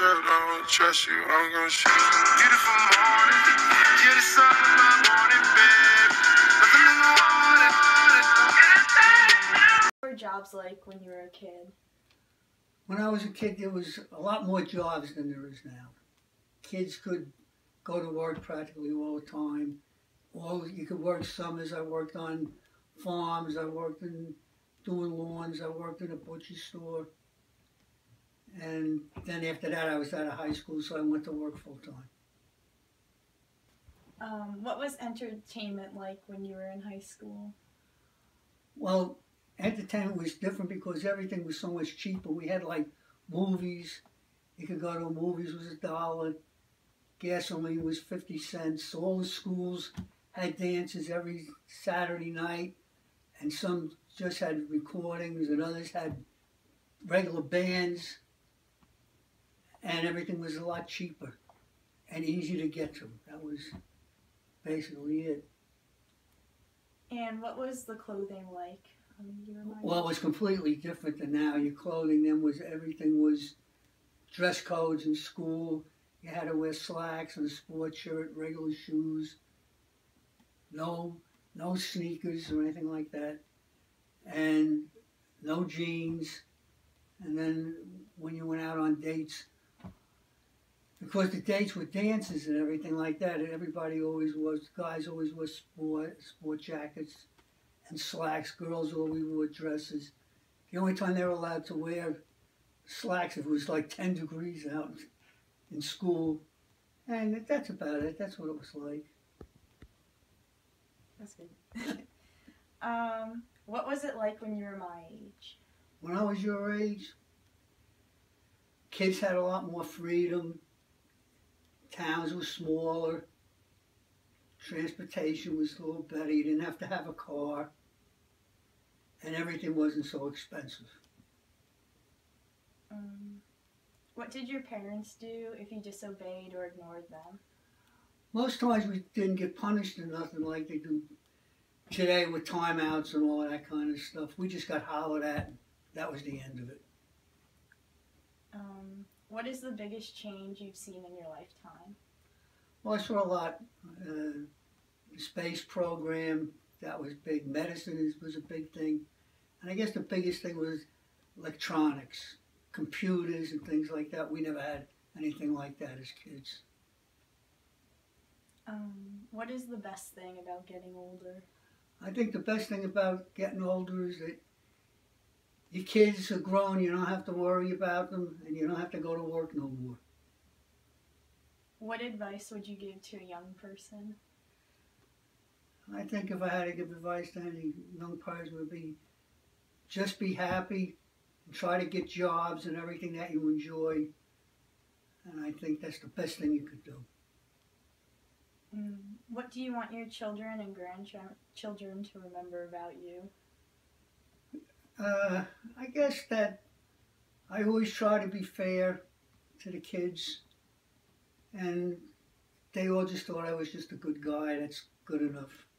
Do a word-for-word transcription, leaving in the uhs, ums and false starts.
trip, I don't trust you, I'm gonna shoot you. Beautiful morning, you're the sun of my morning, babe. Nothing in the morning. What were jobs like when you were a kid? When I was a kid, there was a lot more jobs than there is now. Kids could go to work practically all the time. All you could work summers. I worked on farms. I worked in doing lawns. I worked in a butcher store. And then after that, I was out of high school, so I went to work full time. Um, what was entertainment like when you were in high school? Well, entertainment was different because everything was so much cheaper. We had like movies. You could go to movies was a dollar. Gasoline was fifty cents. All the schools had dances every Saturday night, and some just had recordings, and others had regular bands, and everything was a lot cheaper and easy to get to. That was basically it. And what was the clothing like? Um, do you remind Well, it me? was completely different than now. Your clothing then was, everything was dress codes in school. You had to wear slacks and a sports shirt, regular shoes. No, no sneakers or anything like that. And no jeans. And then when you went out on dates, because the dates were dances and everything like that, and everybody always was, guys always wore sport, sport jackets and slacks. Girls always wore dresses. The only time they were allowed to wear slacks if it was like ten degrees out in school. And that's about it. That's what it was like. That's good. um, what was it like when you were my age? When I was your age, kids had a lot more freedom. Towns were smaller. Transportation was a little better. You didn't have to have a car. And everything wasn't so expensive. Um, what did your parents do if you disobeyed or ignored them? Most times we didn't get punished or nothing like they do today with timeouts and all that kind of stuff. We just got hollered at. And that was the end of it. Um, what is the biggest change you've seen in your lifetime? Well, I saw a lot. Uh, the space program, that was big. Medicine is, was a big thing. And I guess the biggest thing was electronics, computers and things like that. We never had anything like that as kids. Um, what is the best thing about getting older? I think the best thing about getting older is that your kids are grown, you don't have to worry about them, and you don't have to go to work no more. What advice would you give to a young person? I think if I had to give advice to any young person, it would be just be happy and try to get jobs and everything that you enjoy. And I think that's the best thing you could do. Mm, what do you want your children and grandchildren to remember about you? Uh, I guess that I always try to be fair to the kids, and they all just thought I was just a good guy. That's good enough.